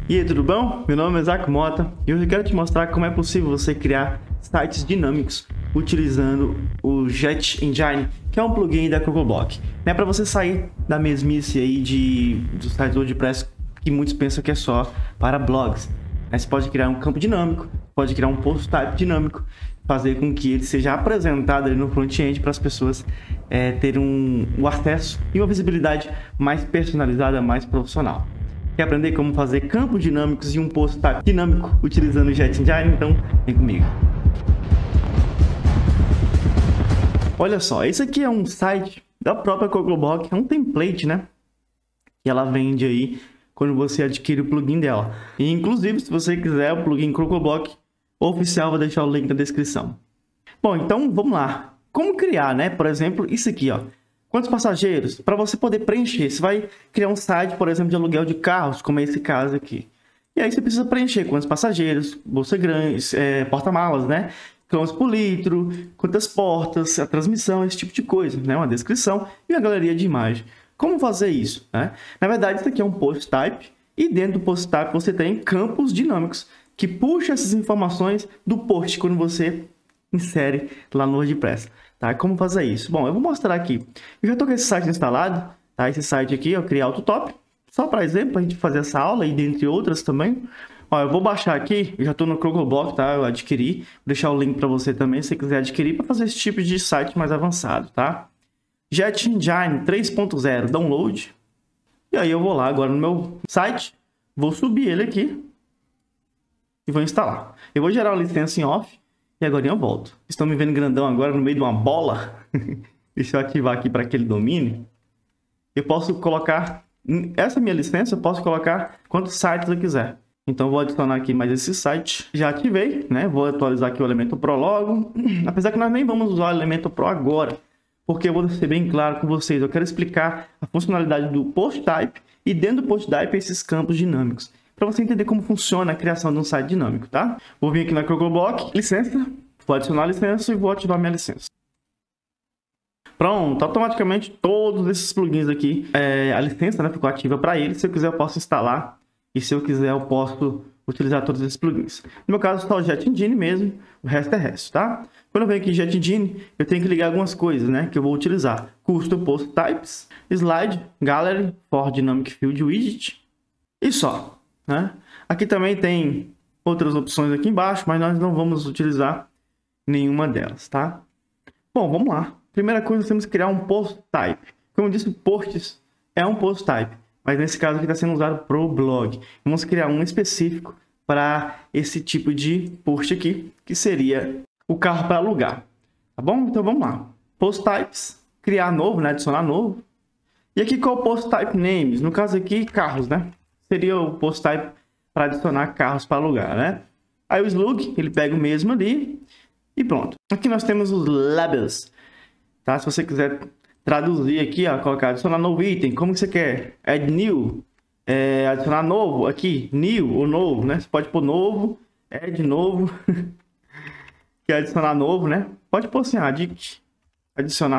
E aí, tudo bom? Meu nome é Isaac Mota e hoje eu quero te mostrar como é possível você criar sites dinâmicos utilizando o Jet Engine, que é um plugin da Cocoblock. Não é para você sair da mesmice aí do site WordPress que muitos pensam que é só para blogs. Você pode criar um campo dinâmico, pode criar um post type dinâmico, fazer com que ele seja apresentado ali no front-end para as pessoas terem um acesso e uma visibilidade mais personalizada, mais profissional. Quer aprender como fazer campos dinâmicos e um post type dinâmico utilizando o Jet Engine? Então, vem comigo. Olha só, esse aqui é um site da própria Cocoblock, é um template, né? Que ela vende aí quando você adquire o plugin dela. E, inclusive, se você quiser o plugin Cocoblock oficial, vou deixar o link na descrição. Bom, então, vamos lá. Como criar, né? Por exemplo, isso aqui, ó. Quantos passageiros? Para você poder preencher, você vai criar um site, por exemplo, de aluguel de carros, como é esse caso aqui. E aí você precisa preencher quantos passageiros, bolsa grande, porta-malas, né? Quilômetros por litro, quantas portas, a transmissão, esse tipo de coisa, né? Uma descrição e uma galeria de imagem. Como fazer isso, né? Na verdade, isso aqui é um post type e dentro do post type você tem campos dinâmicos que puxam essas informações do post quando você insere lá no WordPress. Tá? Como fazer isso? Bom, eu vou mostrar aqui. Eu já estou com esse site instalado, tá? Esse site aqui, eu criei AutoTop, só para exemplo, para a gente fazer essa aula e dentre outras também. Ó, eu vou baixar aqui, eu já estou no Cocoblock, tá? Eu adquiri, vou deixar o link para você também, se você quiser adquirir, para fazer esse tipo de site mais avançado, tá? Jet Engine 3.0, download. E aí eu vou lá agora no meu site, vou subir ele aqui e vou instalar. Eu vou gerar uma licença em off. E agora eu volto. Estão me vendo grandão agora no meio de uma bola? Deixa eu ativar aqui para aquele domínio. Eu posso colocar... Essa minha licença eu posso colocar quantos sites eu quiser. Então eu vou adicionar aqui mais esse site. Já ativei, né? Vou atualizar aqui o Elementor Pro logo. Apesar que nós nem vamos usar o Elementor Pro agora. Porque eu vou ser bem claro com vocês. Eu quero explicar a funcionalidade do post type. E dentro do post type esses campos dinâmicos. Para você entender como funciona a criação de um site dinâmico, tá? Vou vir aqui na Cocoblock, licença, vou adicionar a licença e vou ativar minha licença. Pronto, automaticamente todos esses plugins aqui, a licença, né, ficou ativa para eles. Se eu quiser eu posso instalar e se eu quiser eu posso utilizar todos esses plugins. No meu caso só o Jet Engine mesmo, o resto é resto, tá? Quando eu venho aqui em Jet Engine, eu tenho que ligar algumas coisas, né, que eu vou utilizar. Custom Post Types, Slide, Gallery, For Dynamic Field Widget e só. Né? Aqui também tem outras opções aqui embaixo, mas nós não vamos utilizar nenhuma delas, tá? Bom, vamos lá. Primeira coisa, nós temos que criar um post type. Como eu disse, posts é um post type, mas nesse caso aqui está sendo usado para o blog. Vamos criar um específico para esse tipo de post aqui, que seria o carro para alugar. Tá bom? Então vamos lá. Post types, criar novo, né? Adicionar novo. E aqui qual o post type names? No caso aqui, carros, né? Seria o post type para adicionar carros para alugar, né? Aí o slug, ele pega o mesmo ali e pronto. Aqui nós temos os labels, tá? Se você quiser traduzir aqui, ó, colocar adicionar novo item, como que você quer? Add new, adicionar novo aqui, new ou novo, né? Você pode pôr novo, add novo, que é adicionar novo, né? Pode pôr assim, adicionar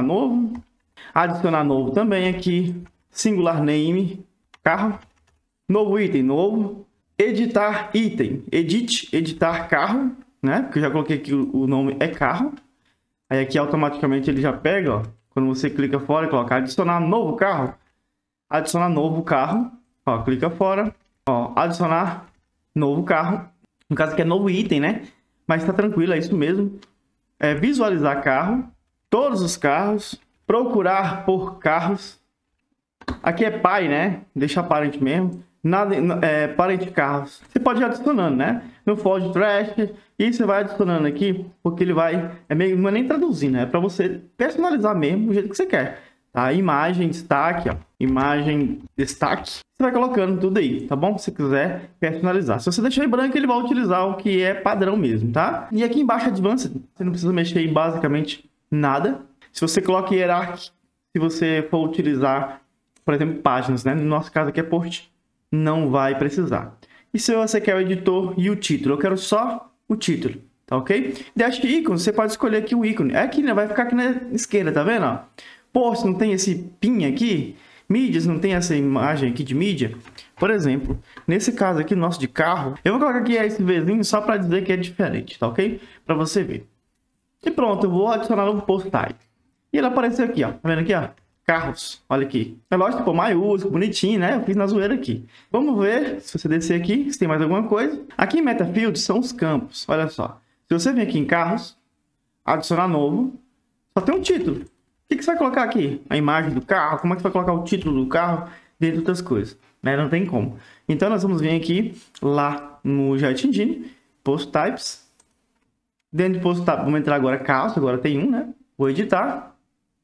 novo também aqui, singular name, carro. Novo item, novo. Editar item. Editar carro, né? Porque eu já coloquei aqui o nome é carro. Aí aqui automaticamente ele já pega, ó. Quando você clica fora e coloca adicionar novo carro. Adicionar novo carro. Ó, clica fora. Ó, adicionar novo carro. No caso aqui é novo item, né? Mas tá tranquilo, é isso mesmo. Visualizar carro. Todos os carros. Procurar por carros. Aqui é pai, né? Deixa parente mesmo. Nada, parente carros. Você pode ir adicionando, né? No Fold Trash. E você vai adicionando aqui, porque ele vai... não é nem traduzir, né? É para você personalizar mesmo do jeito que você quer. Tá? Imagem, destaque, ó. Imagem, destaque. Você vai colocando tudo aí, tá bom? Se quiser personalizar. Se você deixar em branco, ele vai utilizar o que é padrão mesmo, tá? E aqui embaixo, Advanced, você não precisa mexer em basicamente nada. Se você coloca Hierarchy, se você for utilizar, por exemplo, páginas, né? No nosso caso aqui é post. Não vai precisar. E se você quer o editor e o título? Eu quero só o título, tá ok? Dash ícone, você pode escolher aqui o ícone. É aqui, né? Vai ficar aqui na esquerda, tá vendo? Pô, se não tem esse pin aqui, Mídias, não tem essa imagem aqui de mídia? Por exemplo, nesse caso aqui, nosso de carro, eu vou colocar aqui esse Vzinho só para dizer que é diferente, tá ok? Para você ver. E pronto, eu vou adicionar um post type. E ele apareceu aqui, ó. Tá vendo aqui, ó? Carros. Olha aqui. É lógico, pô, maiúsculo, bonitinho, né? Eu fiz na zoeira aqui. Vamos ver, se você descer aqui, se tem mais alguma coisa. Aqui em MetaField são os campos. Olha só. Se você vir aqui em carros, adicionar novo, só tem um título. O que você vai colocar aqui? A imagem do carro? Como é que você vai colocar o título do carro? Dentre outras coisas. Né? Não tem como. Então, nós vamos vir aqui, lá no Jet Engine, Post Types. Dentro de Post Types, vamos entrar agora carros. Agora tem um, né? Vou editar.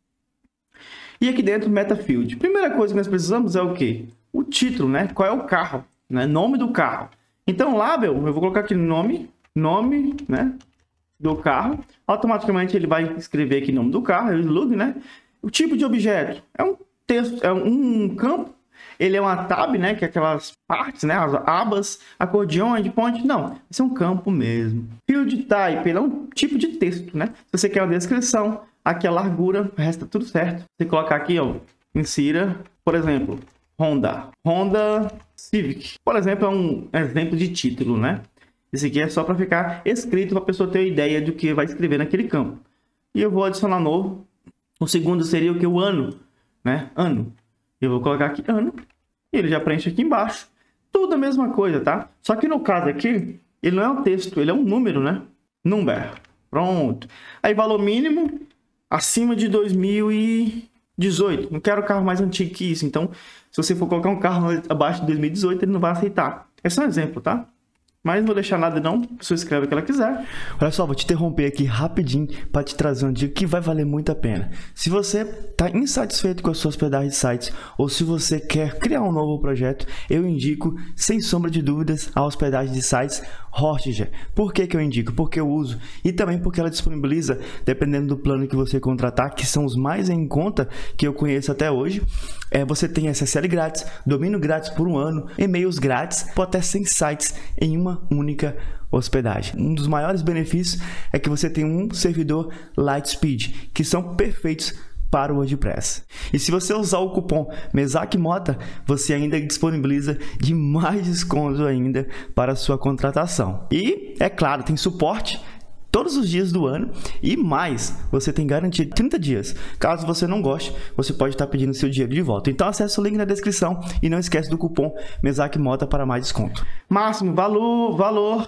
E aqui dentro, MetaField. Primeira coisa que nós precisamos é o quê? O título, né? Qual é o carro? Né? Nome do carro. Então, label, eu vou colocar aqui nome, né? Do carro. Automaticamente ele vai escrever aqui o nome do carro, é o slug, né? O tipo de objeto é um texto, é um campo. Ele é uma tab, né? Que é aquelas partes, né? As abas, acordeon, endpoint. Não, esse é um campo mesmo. Field type, ele é um tipo de texto, né? Se você quer uma descrição, aqui a largura, resta tudo certo. Você colocar aqui, ó, insira, por exemplo, Honda Civic. Por exemplo, é um exemplo de título, né? Esse aqui é só para ficar escrito para a pessoa ter ideia do que vai escrever naquele campo. E eu vou adicionar novo. O segundo seria o que? O ano, né? Ano. Eu vou colocar aqui ano. E ele já preenche aqui embaixo. Tudo a mesma coisa, tá? Só que no caso aqui, ele não é um texto, ele é um número, né? Number. Pronto. Aí valor mínimo acima de 2018. Não quero carro mais antigo que isso. Então, se você for colocar um carro abaixo de 2018, ele não vai aceitar. É só um exemplo, tá? Mas não vou deixar nada não, a pessoa escreve o que ela quiser. Olha só, vou te interromper aqui rapidinho para te trazer uma dica que vai valer muito a pena. Se você está insatisfeito com a sua hospedagem de sites ou se você quer criar um novo projeto, eu indico, sem sombra de dúvidas, a hospedagem de sites Hostinger. Por que eu indico? Porque eu uso e também porque ela disponibiliza, dependendo do plano que você contratar, que são os mais em conta que eu conheço até hoje, você tem SSL grátis, domínio grátis por 1 ano, e-mails grátis, ou até 100 sites em uma única hospedagem. Um dos maiores benefícios é que você tem um servidor Lightspeed, que são perfeitos para o WordPress. E se você usar o cupom MESACMOTA, você ainda disponibiliza de mais desconto ainda para a sua contratação. E, é claro, tem suporte todos os dias do ano e mais, você tem garantido 30 dias. Caso você não goste, você pode estar pedindo seu dinheiro de volta. Então acesse o link na descrição e não esquece do cupom MESACMOTA para mais desconto. Máximo, valor,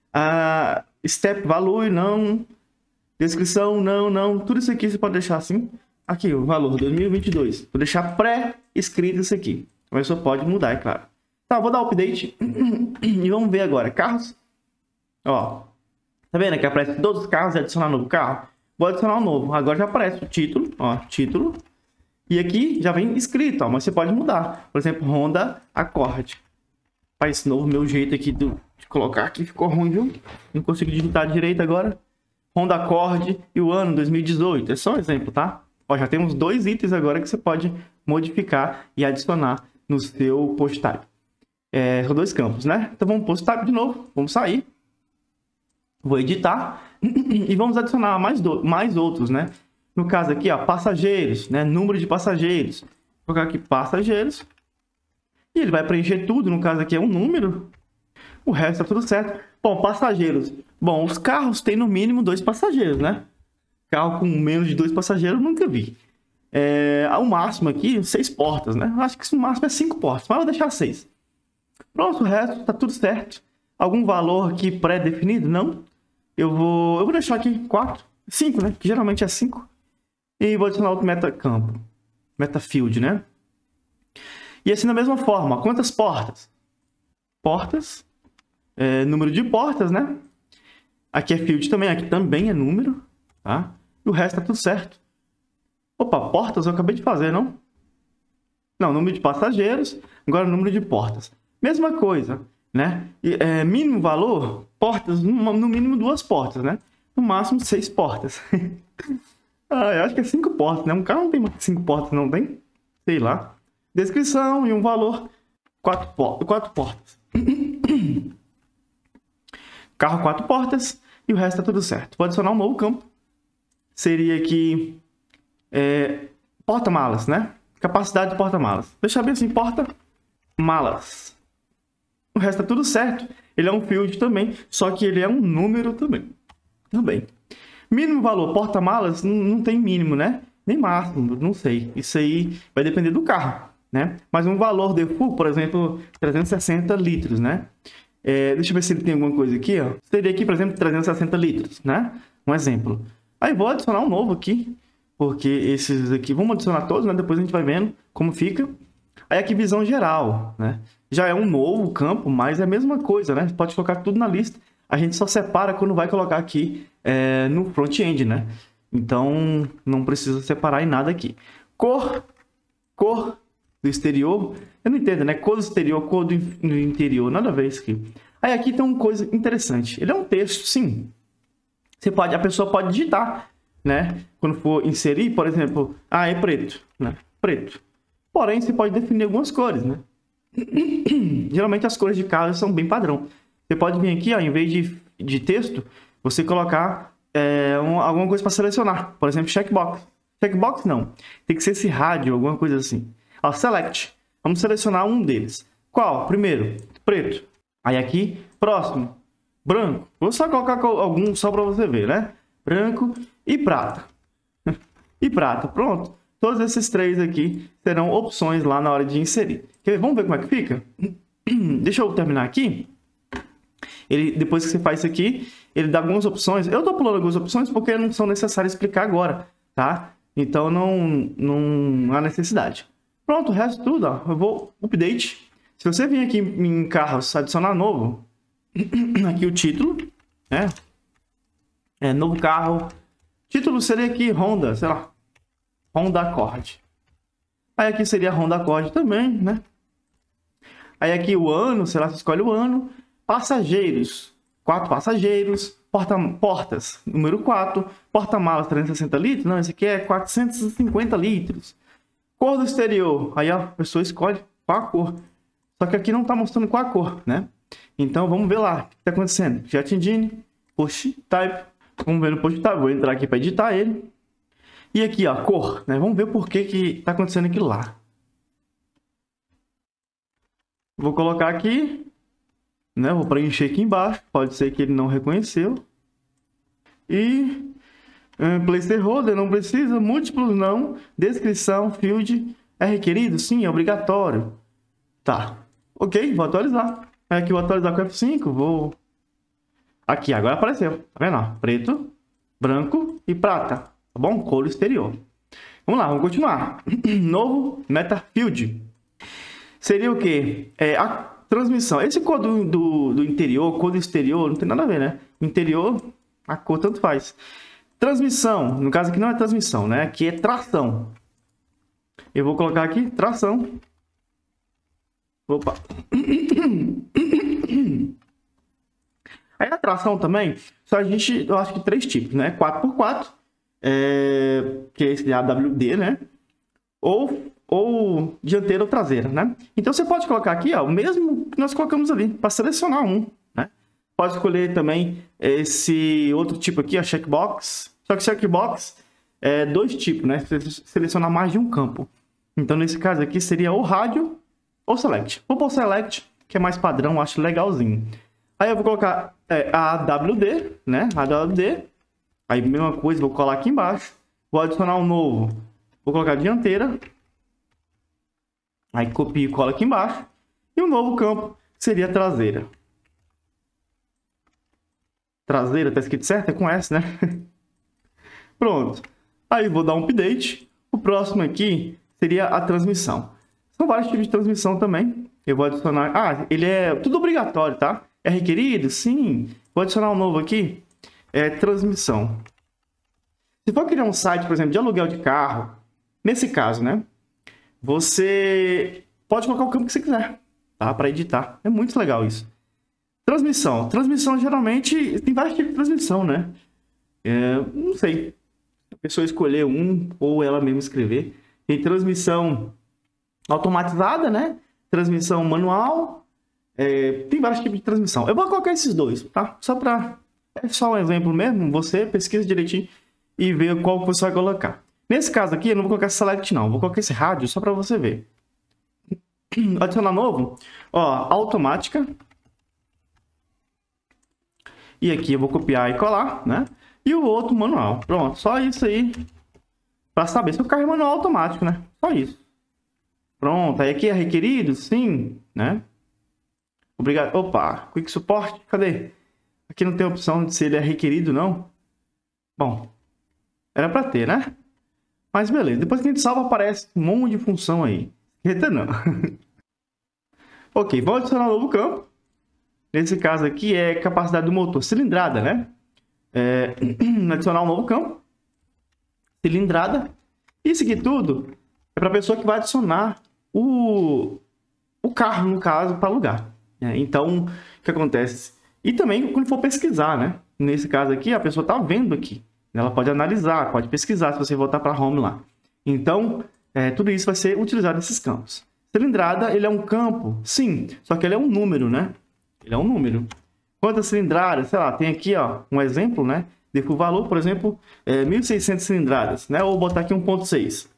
step, valor, não, descrição, não, tudo isso aqui você pode deixar assim. Aqui, o valor 2022. Vou deixar pré-escrito isso aqui. Mas só pode mudar, é claro. Tá, vou dar update e vamos ver agora. Carros. Ó. Tá vendo que aparece todos os carros e adicionar novo carro? Vou adicionar um novo. Agora já aparece o título, ó, título. E aqui já vem escrito, ó, mas você pode mudar. Por exemplo, Honda Accord. Para esse novo meu jeito aqui de colocar aqui ficou ruim, viu? Não consigo digitar direito agora. Honda Accord e o ano 2018. É só um exemplo, tá? Ó, já temos 2 itens agora que você pode modificar e adicionar no seu post type. São 2 campos, né? Então vamos post type de novo. Vamos sair. Vou editar e vamos adicionar mais outros, né? No caso aqui, ó, passageiros, né? Número de passageiros. Vou colocar aqui passageiros. E ele vai preencher tudo. No caso aqui é um número. O resto tá tudo certo. Bom, passageiros. Bom, os carros têm no mínimo 2 passageiros, né? Carro com menos de 2 passageiros eu nunca vi. O máximo aqui, 6 portas, né? Acho que o máximo é 5 portas, mas eu vou deixar 6. Pronto, o resto tá tudo certo. Algum valor aqui pré-definido? Não. Eu vou deixar aqui 4, 5, né? Que geralmente é 5. E vou adicionar outro metacampo. MetaField, né? E assim da mesma forma, quantas portas? Portas. Número de portas, né? Aqui é field também, aqui também é número, tá? E o resto tá tudo certo. Opa, portas eu acabei de fazer, não? Não, número de passageiros, agora número de portas. Mesma coisa, né? Mínimo valor, portas, no mínimo 2 portas, né? No máximo 6 portas. Eu acho que é 5 portas, né? Um carro não tem 5 portas, não tem? Sei lá. Descrição e um valor, 4 portas. Carro 4 portas e o resto tá tudo certo. Vou adicionar um novo campo. Seria aqui porta-malas, né? capacidade do porta-malas. Deixar bem assim, porta-malas. O resto tá tudo certo. Ele é um field também, só que ele é um número também. Mínimo valor, porta-malas, não tem mínimo, né? Nem máximo, não sei. Isso aí vai depender do carro, né? Mas um valor default, por exemplo, 360 litros, né? Deixa eu ver se ele tem alguma coisa aqui, ó. Seria aqui, por exemplo, 360 litros, né? Um exemplo. Aí vou adicionar um novo aqui, porque esses aqui, vamos adicionar todos, né? Depois a gente vai vendo como fica. Aí aqui visão geral, né? Já é um novo campo, mas é a mesma coisa, né? Pode colocar tudo na lista. A gente só separa quando vai colocar aqui no front-end, né? Então, não precisa separar em nada aqui. Cor do exterior. Eu não entendo, né? Cor do exterior, cor do interior. Nada a ver isso aqui. Aí aqui tem uma coisa interessante. Ele é um texto, sim. A pessoa pode digitar, né? Quando for inserir, por exemplo, é preto, né? Preto. Porém, você pode definir algumas cores, né? Geralmente as cores de carro são bem padrão. Você pode vir aqui, ó, em vez de texto, você colocar alguma coisa para selecionar. Por exemplo, checkbox. Checkbox não. Tem que ser esse rádio, alguma coisa assim. Ó, select. Vamos selecionar um deles. Qual? Primeiro, preto. Aí aqui, próximo, branco. Vou só colocar algum só para você ver, né? Branco e prata. E prata, pronto. Todos esses três aqui serão opções lá na hora de inserir. Vamos ver como é que fica? Deixa eu terminar aqui. Depois que você faz isso aqui, ele dá algumas opções. Eu tô pulando algumas opções porque não são necessárias explicar agora, tá? Então não há necessidade. Pronto, o resto tudo, ó. Eu vou update. Se você vir aqui em carros, adicionar novo, aqui o título, né? Novo carro. Título seria aqui Honda, sei lá. Honda Accord. Aí aqui seria Honda Accord também, né? Aí aqui o ano, sei lá, você escolhe o ano. Passageiros, 4 passageiros. Portas, número 4. Porta-malas, 360 litros. Não, esse aqui é 450 litros. Cor do exterior. Aí a pessoa escolhe qual a cor. Só que aqui não está mostrando qual a cor, né? Então vamos ver lá o que está acontecendo. Jet Engine, Post Type. Vamos ver no Post Type. Vou entrar aqui para editar ele. E aqui, ó, cor, né? Vamos ver por que está acontecendo aquilo lá. Vou colocar aqui, né? Vou preencher aqui embaixo. Pode ser que ele não reconheceu. E placeholder não precisa, múltiplos não. Descrição, field é requerido? Sim, é obrigatório. Tá, ok, vou atualizar. Aqui vou atualizar com F5, vou... Aqui, agora apareceu, tá vendo? Preto, branco e prata, tá bom? Cor exterior. Vamos lá, vamos continuar. Novo meta field. Seria o quê? A transmissão. Esse cor do interior, cor do exterior, não tem nada a ver, né? Interior, a cor tanto faz. Transmissão, no caso aqui não é transmissão, né? Aqui é tração. Eu vou colocar aqui, tração. Opa. Aí a tração também, só eu acho que 3 tipos, né? 4x4, que é esse AWD, né? Ou dianteira ou traseira, né? Então você pode colocar aqui, ó, o mesmo que nós colocamos ali, para selecionar um, né? Pode escolher também esse outro tipo aqui, a checkbox. Só que checkbox é 2 tipos, né? Selecionar mais de um campo. Então nesse caso aqui seria ou rádio ou select. Vou pôr select, que é mais padrão, acho legalzinho. Aí eu vou colocar a AWD, né? AWD. Aí mesma coisa, vou colar aqui embaixo. Vou adicionar um novo. Vou colocar dianteira. Aí copio e colo aqui embaixo. E um novo campo seria traseira. Traseira, tá escrito certo? É com S, né? Pronto. Aí vou dar um update. O próximo aqui seria a transmissão. São vários tipos de transmissão também. Eu vou adicionar... ele é tudo obrigatório, tá? É requerido? Sim. Vou adicionar um novo aqui. Transmissão. Se for criar um site, por exemplo, de aluguel de carro, nesse caso, né? Você pode colocar o campo que você quiser, tá? Para editar. É muito legal isso. Transmissão. Transmissão, geralmente, tem vários tipos de transmissão, né? Não sei. A pessoa escolher um ou ela mesma escrever. Tem transmissão automatizada, né? Transmissão manual. Tem vários tipos de transmissão. Eu vou colocar esses dois, tá? Só para... É só um exemplo mesmo. Você pesquisa direitinho e vê qual você vai colocar. Nesse caso aqui, eu não vou colocar select não, vou colocar esse rádio só para você ver. Adicionar novo, ó, automática. E aqui eu vou copiar e colar, né? E o outro manual. Pronto, só isso aí para saber se o carro é manual automático, né? Só isso. Pronto, aí aqui é requerido? Sim, né? Obrigado. Opa, Quick Support, cadê? Aqui não tem opção de se ele é requerido, não. Bom, era para ter, né? Mas beleza, depois que a gente salva, aparece um monte de função aí. Eita, não. Ok, vou adicionar um novo campo. Nesse caso aqui é capacidade do motor, cilindrada, né? Adicionar um novo campo. Cilindrada. Isso aqui tudo é para a pessoa que vai adicionar o carro, no caso, para alugar. Então, o que acontece? E também quando for pesquisar, né? Nesse caso aqui, a pessoa está vendo aqui. Ela pode analisar, pode pesquisar se você voltar para home lá. Então, tudo isso vai ser utilizado nesses campos. Cilindrada, ele é um campo? Sim, só que ele é um número, né? Ele é um número. Quantas cilindradas? Sei lá, tem aqui ó, um exemplo, né? De valor, por exemplo, 1.600 cilindradas, né? Ou botar aqui 1.6.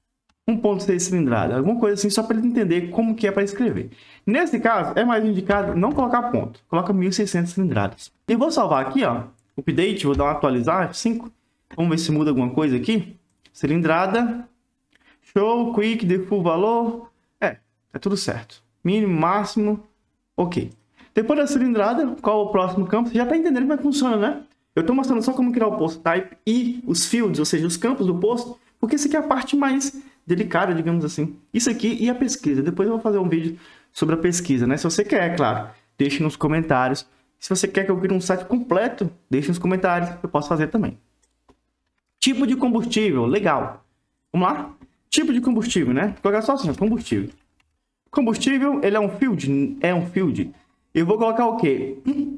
1.6 cilindrada, alguma coisa assim, só para ele entender como que é para escrever. Nesse caso, é mais indicado não colocar ponto. Coloca 1.600 cilindradas. E vou salvar aqui, ó. Update, vou dar uma atualizar, F5. Vamos ver se muda alguma coisa aqui. Cilindrada. Show, quick, default valor. É tudo certo. Mínimo, máximo. Ok. Depois da cilindrada, qual é o próximo campo? Você já está entendendo como é que funciona, né? Eu estou mostrando só como criar o post type e os fields, ou seja, os campos do post, porque isso aqui é a parte mais delicada, digamos assim. Isso aqui e a pesquisa. Depois eu vou fazer um vídeo sobre a pesquisa, né? Se você quer, é claro, deixe nos comentários. Se você quer que eu crie um site completo, deixe nos comentários, eu posso fazer também. Tipo de combustível, legal. Vamos lá? Tipo de combustível, né? Vou colocar só assim, combustível. Combustível, ele é um field? É um field. Eu vou colocar o quê?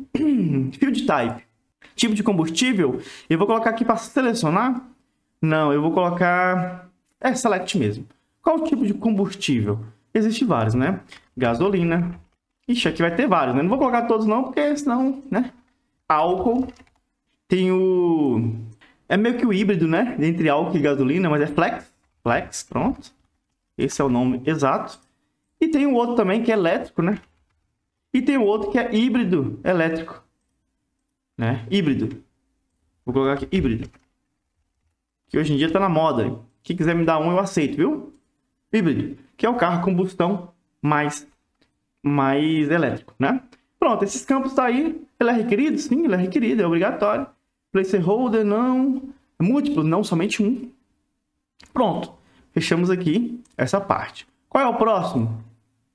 Field type. Tipo de combustível, eu vou colocar aqui para selecionar? Não, eu vou colocar... select mesmo. Qual o tipo de combustível? Existem vários, né? Gasolina. Ixi, aqui vai ter vários, né? Não vou colocar todos não, porque senão, né? Álcool. Tem o... É meio que o híbrido, né? Entre álcool e gasolina, mas é flex. Flex, pronto. Esse é o nome exato. E tem o outro também que é elétrico, né? E tem o outro que é híbrido elétrico. Né? Híbrido. Vou colocar aqui, híbrido. Que hoje em dia tá na moda. Quem quiser me dar um, eu aceito, viu? Híbrido. Que é o carro a combustão mais elétrico, né? Pronto, esses campos tá aí. Ele é requerido? Sim, ele é requerido, é obrigatório. Placeholder, não. Múltiplo, não, somente um. Pronto. Fechamos aqui essa parte. Qual é o próximo?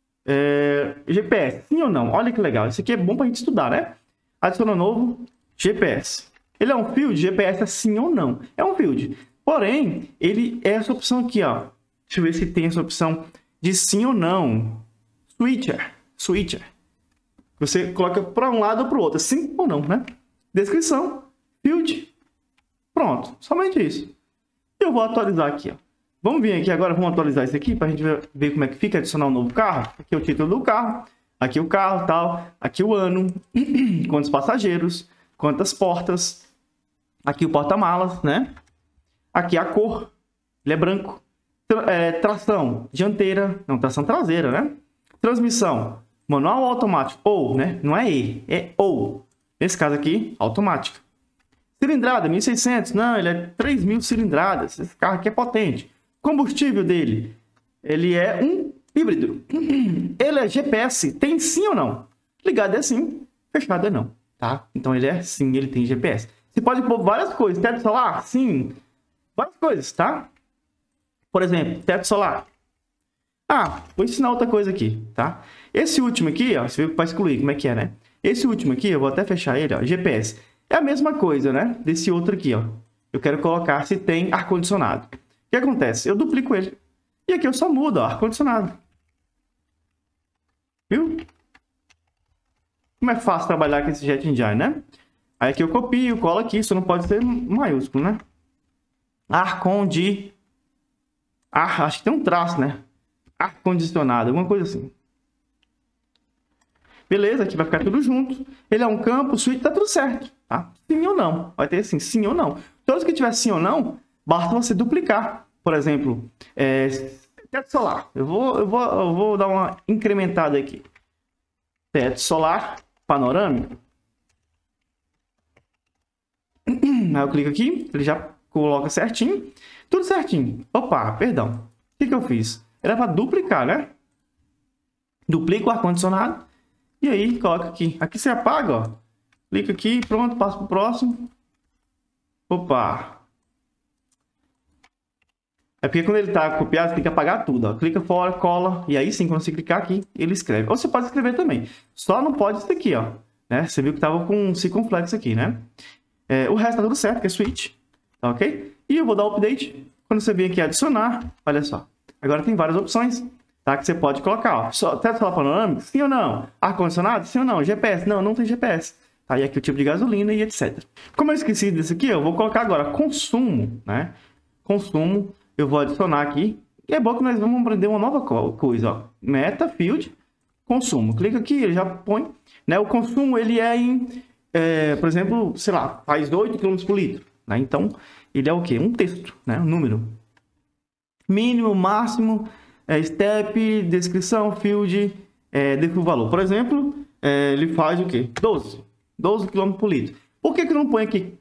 GPS, sim ou não? Olha que legal. Isso aqui é bom pra gente estudar, né? Adiciona novo, GPS. Ele é um field? GPS é sim ou não? É um field. Porém, ele é essa opção aqui, ó. Deixa eu ver se tem essa opção de sim ou não. Switcher. Você coloca para um lado ou para o outro, sim ou não, né? Descrição, field. Pronto, somente isso. Eu vou atualizar aqui, ó. Vamos vir aqui agora, vamos atualizar isso aqui para a gente ver como é que fica, adicionar um novo carro. Aqui é o título do carro, aqui o carro, tal. Aqui o ano, quantos passageiros, quantas portas. Aqui o porta-malas, né? Aqui a cor, ele é branco. Tração dianteira, não, tração traseira, né? Transmissão, manual ou automático? Ou, né? Não é E, é ou. Nesse caso aqui, automática. Cilindrada, 1.600. Não, ele é 3.000 cilindradas. Esse carro aqui é potente. Combustível dele, ele é um híbrido. Ele é GPS, tem sim ou não? Ligado é sim, fechado é não, tá? Então ele é sim, ele tem GPS. Você pode pôr várias coisas. Teto solar, sim. Várias coisas, tá? Por exemplo, teto solar. Vou ensinar outra coisa aqui, tá? Esse último aqui, ó, você viu para excluir, como é que é, né? Esse último aqui, eu vou até fechar ele, ó, GPS. É a mesma coisa, né? Desse outro aqui, ó. Eu quero colocar se tem ar-condicionado. O que acontece? Eu duplico ele. E aqui eu só mudo, ó, ar-condicionado. Viu? Como é fácil trabalhar com esse Jet Engine, né? Aí aqui eu copio, colo aqui, isso não pode ser maiúsculo, né? Acho que tem um traço, né? Ar-condicionado, alguma coisa assim. Beleza, aqui vai ficar tudo junto. Ele é um campo, suíte, tá tudo certo, tá? Sim ou não. Vai ter assim, sim ou não. Todos que tiver sim ou não, basta você duplicar. Por exemplo, teto solar. Eu vou dar uma incrementada aqui. Teto solar panorâmico. Aí eu clico aqui, ele já coloca certinho. Tudo certinho. Opa, perdão. O que eu fiz? Era para duplicar, né? Duplica o ar-condicionado. E aí, coloca aqui. Aqui você apaga, ó. Clica aqui, pronto, passa para o próximo. Opa. É porque quando ele está copiado, você tem que apagar tudo, ó. Clica fora, cola. E aí sim, quando você clicar aqui, ele escreve. Ou você pode escrever também. Só não pode isso aqui, ó. Né? Você viu que estava com um circunflexo aqui, né? O resto tá tudo certo, que é switch. Tá ok? E eu vou dar o update. Quando você vir aqui adicionar, olha só. Agora tem várias opções, tá? Que você pode colocar, ó. Teto solar panorâmico? Sim ou não? Ar-condicionado? Sim ou não? GPS? Não, não tem GPS. Tá? E aqui o tipo de gasolina e etc. Como eu esqueci desse aqui, eu vou colocar agora consumo, né? Consumo, eu vou adicionar aqui. E é bom que nós vamos aprender uma nova coisa, ó. Meta, field, consumo. Clica aqui, ele já põe. Né? O consumo, ele é em, por exemplo, sei lá, faz 8 km por litro. Né? Então, ele é o quê? Um texto, né? Um número. Mínimo, máximo, step, descrição, field, define o valor. Por exemplo, ele faz o quê? 12 km por litro. Por que não põe aqui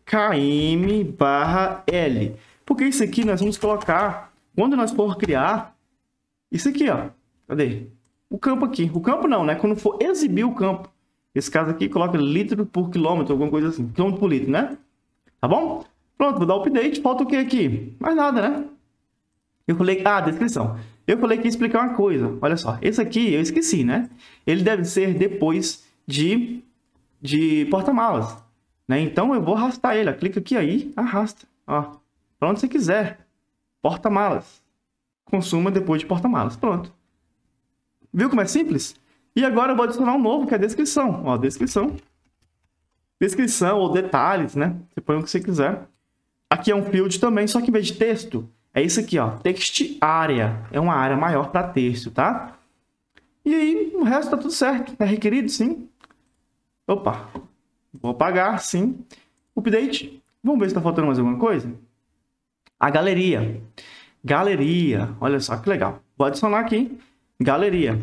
km/L? Porque isso aqui nós vamos colocar, quando nós for criar, isso aqui, ó. Cadê? O campo aqui. O campo não, né? Quando for exibir o campo. Esse caso aqui coloca litro por quilômetro, alguma coisa assim. Quilômetro por litro, né? Tá bom? Pronto, vou dar o update. Falta o que aqui? Mais nada, né? Eu falei... Ah, descrição. Eu falei que ia explicar uma coisa. Olha só. Esse aqui eu esqueci, né? Ele deve ser depois de porta-malas. Né? Então eu vou arrastar ele. Clica aqui aí, arrasta. Ó. Para onde você quiser. Porta-malas. Consuma depois de porta-malas. Pronto. Viu como é simples? E agora eu vou adicionar um novo, que é a descrição. Ó, descrição. Descrição ou detalhes, né? Você põe o que você quiser. Aqui é um field também, só que em vez de texto, é isso aqui, ó. Text area. É uma área maior para texto, tá? E aí, o resto tá tudo certo. É requerido, sim. Opa. Vou apagar, sim. Update. Vamos ver se tá faltando mais alguma coisa. A galeria. Galeria. Olha só que legal. Vou adicionar aqui. Galeria.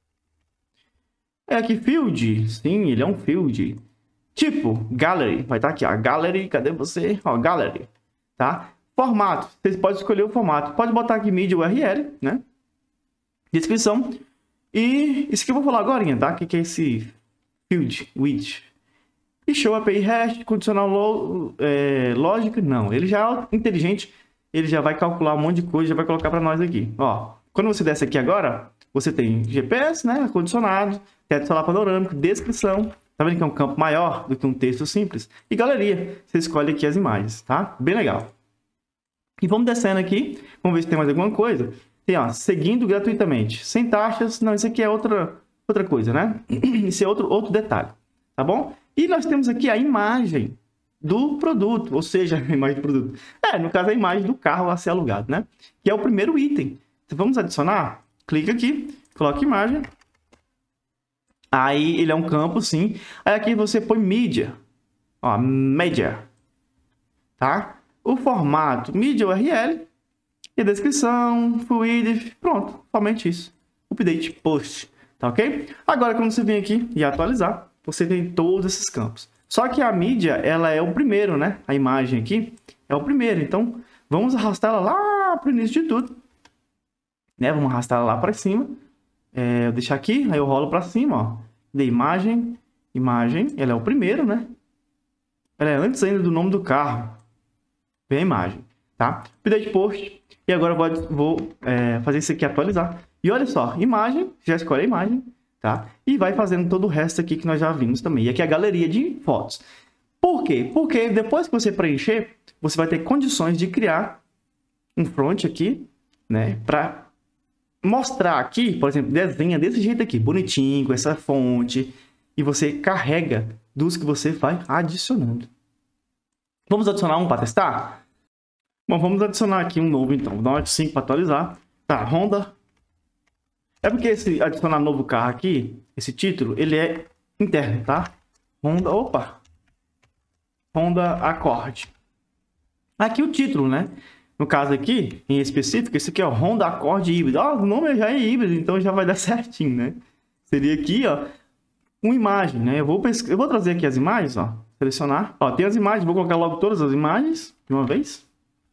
É aqui field. Sim, ele é um field. Tipo, gallery. Vai estar aqui, ó. Gallery, cadê você? Ó, gallery. Tá? Formato. Vocês podem escolher o formato. Pode botar aqui mídia URL, né? Descrição. E isso que eu vou falar agora, tá? O que é esse field, widget? E show API REST, condicional lógica. Não, ele já é inteligente. Ele já vai calcular um monte de coisa, já vai colocar para nós aqui. Ó, quando você desce aqui agora, você tem GPS, né? Condicionado, teto solar panorâmico, descrição. Tá vendo que é um campo maior do que um texto simples? E galeria. Você escolhe aqui as imagens, tá? Bem legal. E vamos descendo aqui. Vamos ver se tem mais alguma coisa. Tem, ó, seguindo gratuitamente. Sem taxas. Não, isso aqui é outra coisa, né? Isso é outro detalhe. Tá bom? E nós temos aqui a imagem do produto. Ou seja, a imagem do produto. No caso, a imagem do carro a ser alugado, né? Que é o primeiro item. Então, vamos adicionar? Clica aqui. Coloca imagem. Aí ele é um campo, sim. Aí aqui você põe mídia. Ó, mídia. Tá? O formato, mídia URL. E a descrição, fluid, pronto. Somente isso. Update, post. Tá ok? Agora, quando você vem aqui e atualizar, você tem todos esses campos. Só que a mídia, ela é o primeiro, né? A imagem aqui é o primeiro. Então, vamos arrastar ela lá para o início de tudo. Né? Vamos arrastar ela lá para cima. Eu deixar aqui, aí eu rolo para cima, ó. De imagem, ela é o primeiro, né? Ela é antes ainda do nome do carro. Vem a imagem, tá? Update post. E agora eu vou fazer isso aqui atualizar. E olha só, imagem, já escolhe a imagem, tá? E vai fazendo todo o resto aqui que nós já vimos também. E aqui é a galeria de fotos. Por quê? Porque depois que você preencher, você vai ter condições de criar um front aqui, né? Para mostrar aqui, por exemplo, desenha desse jeito aqui, bonitinho, com essa fonte. E você carrega dos que você vai adicionando. Vamos adicionar um para testar? Bom, vamos adicionar aqui um novo, então. Vou dar um F5 para atualizar. Tá, Honda. É porque esse adicionar novo carro aqui, esse título, ele é interno, tá? Honda Accord. Aqui o título, né? No caso aqui, em específico, esse aqui é o Honda Accord híbrido. Ó, o nome já é híbrido, então já vai dar certinho, né? Seria aqui, ó, uma imagem, né? Eu vou trazer aqui as imagens, ó. Selecionar. Ó, tem as imagens, vou colocar logo todas as imagens de uma vez.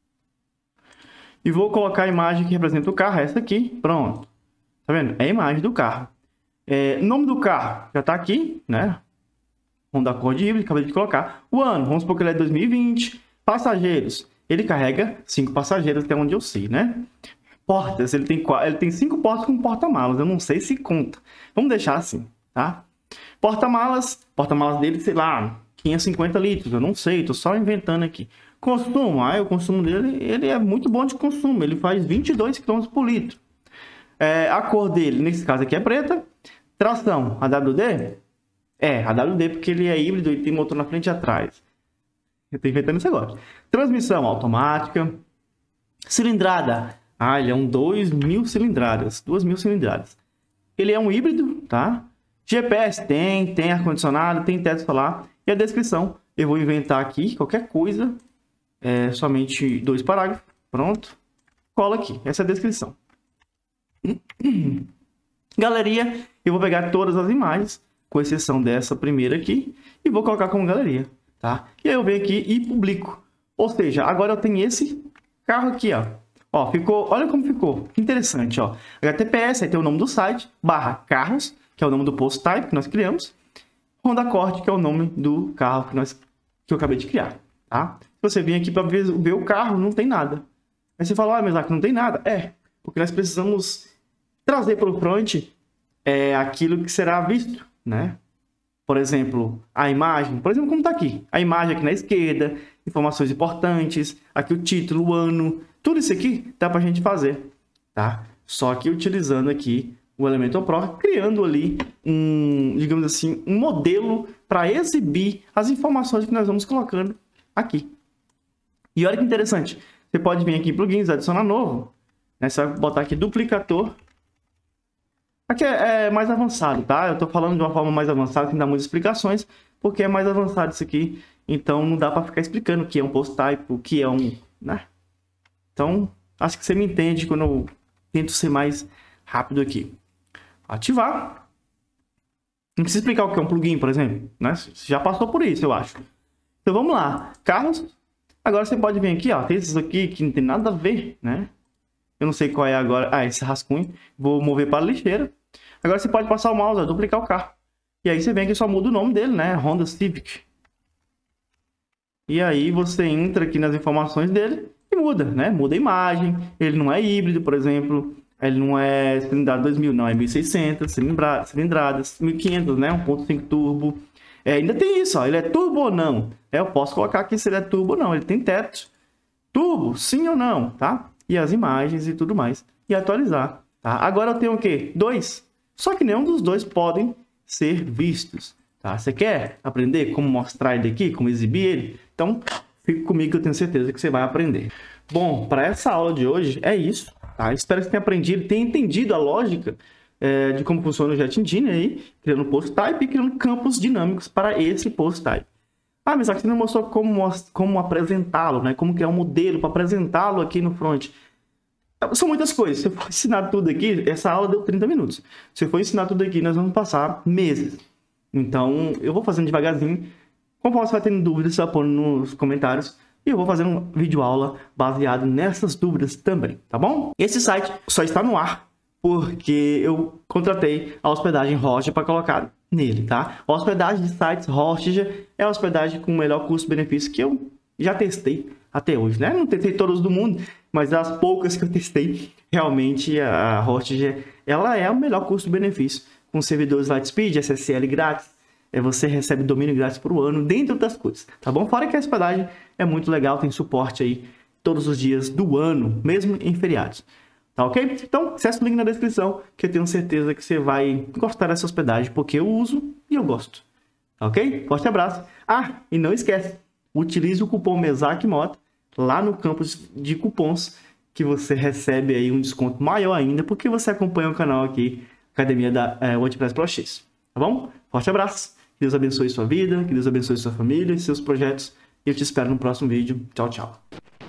E vou colocar a imagem que representa o carro, essa aqui. Pronto. Tá vendo? É a imagem do carro. Nome do carro já tá aqui, né? Honda Accord híbrido, acabei de colocar. O ano, vamos supor que ele é 2020. Passageiros. Ele carrega 5 passageiros, até onde eu sei, né? Portas, ele tem 5 portas com porta-malas. Eu não sei se conta. Vamos deixar assim, tá? Porta-malas dele, sei lá, 550 litros. Eu não sei, tô só inventando aqui. Consumo, o consumo dele, ele é muito bom de consumo. Ele faz 22 km por litro. A cor dele, nesse caso aqui, é preta. Tração, AWD? AWD, porque ele é híbrido e tem motor na frente e atrás. Eu tô inventando isso agora. Transmissão automática. Cilindrada. Ele é um 2.000 cilindradas. 2.000 cilindradas. Ele é um híbrido, tá? GPS tem ar-condicionado, tem teto solar. E a descrição, eu vou inventar aqui qualquer coisa. Somente 2 parágrafos. Pronto. Cola aqui. Essa é a descrição. Galeria, eu vou pegar todas as imagens, com exceção dessa primeira aqui, e vou colocar como galeria. Tá? E aí eu venho aqui e publico. Ou seja, agora eu tenho esse carro aqui, ó. Olha como ficou. Que interessante, ó. HTTPS, aí tem o nome do site, /carros, que é o nome do post type que nós criamos. Honda Accord, que é o nome do carro que eu acabei de criar, tá? Se você vir aqui para ver o carro, não tem nada. Aí você fala, mas aqui não tem nada. Porque nós precisamos trazer para o front aquilo que será visto, né? Por exemplo, a imagem, por exemplo, como está aqui. A imagem aqui na esquerda, informações importantes, aqui o título, o ano, tudo isso aqui dá para a gente fazer, tá? Só que utilizando aqui o Elementor Pro, criando ali digamos assim, um modelo para exibir as informações que nós vamos colocando aqui. E olha que interessante, você pode vir aqui em plugins, adicionar novo, né? Você vai botar aqui duplicator. Aqui é mais avançado, tá? Eu tô falando de uma forma mais avançada, sem dar muitas explicações, porque é mais avançado isso aqui. Então, não dá para ficar explicando o que é um post type, o que é né? Então, acho que você me entende quando eu tento ser mais rápido aqui. Ativar. Não precisa explicar o que é um plugin, por exemplo, né? Você já passou por isso, eu acho. Então, vamos lá. Carros. Agora, você pode vir aqui, ó. Tem esses aqui que não tem nada a ver, né? Eu não sei qual é agora. Esse rascunho. Vou mover para a lixeira. Agora você pode passar o mouse, duplicar o carro. E aí você vem aqui e só muda o nome dele, né? Honda Civic. E aí você entra aqui nas informações dele e muda, né? Muda a imagem. Ele não é híbrido, por exemplo. Ele não é cilindrada 2000, não. É 1600 cilindradas. 1500, né? 1.5 turbo. Ainda tem isso, ó. Ele é turbo ou não? Eu posso colocar aqui se ele é turbo ou não. Ele tem teto. Turbo, sim ou não, tá? E as imagens e tudo mais. E atualizar, tá? Agora eu tenho o quê? 2. Só que nenhum dos dois podem ser vistos, tá? Você quer aprender como mostrar ele aqui, como exibir ele? Então, fique comigo que eu tenho certeza que você vai aprender. Bom, para essa aula de hoje é isso, tá? Espero que você tenha aprendido, tenha entendido a lógica de como funciona o Jet Engine aí, criando post type e criando campos dinâmicos para esse post type. Mas aqui você não mostrou como apresentá-lo, né? Como criar um modelo para apresentá-lo aqui no front. São muitas coisas. Se eu for ensinar tudo aqui, essa aula deu 30 minutos. Se eu for ensinar tudo aqui, nós vamos passar meses. Então, eu vou fazendo devagarzinho. Conforme você vai tendo dúvidas, você vai pondo nos comentários. E eu vou fazer um vídeo aula baseado nessas dúvidas também, tá bom? Esse site só está no ar porque eu contratei a hospedagem Hostia para colocar nele, tá? A hospedagem de sites Hostia é a hospedagem com o melhor custo-benefício que eu já testei até hoje, né? Não testei todas do mundo, mas as poucas que eu testei, realmente a Hostia, ela é o melhor custo-benefício. Com servidores Lightspeed, SSL grátis, você recebe domínio grátis por um ano, dentre outras coisas, tá bom? Fora que a hospedagem é muito legal, tem suporte aí todos os dias do ano, mesmo em feriados. Tá ok? Então, acesse o link na descrição, que eu tenho certeza que você vai gostar dessa hospedagem, porque eu uso e eu gosto. Tá ok? Forte abraço. E não esquece, utilize o cupom MESACMOTA lá no campo de cupons, que você recebe aí um desconto maior ainda, porque você acompanha o canal aqui, Academia da WordPress Pro X. Tá bom? Forte abraço. Que Deus abençoe sua vida, que Deus abençoe sua família e seus projetos. E eu te espero no próximo vídeo. Tchau, tchau.